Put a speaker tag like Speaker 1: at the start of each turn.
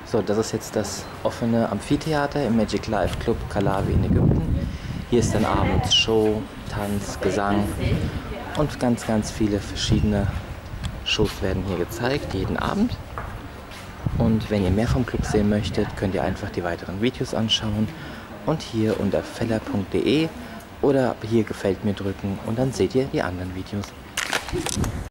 Speaker 1: So, das ist jetzt das offene Amphitheater im Magic Life Club Calavi in Ägypten. Hier ist dann abends Show, Tanz, Gesang und ganz, ganz viele verschiedene Shows werden hier gezeigt, jeden Abend. Und wenn ihr mehr vom Club sehen möchtet, könnt ihr einfach die weiteren Videos anschauen und hier unter feller.de oder hier gefällt mir drücken und dann seht ihr die anderen Videos.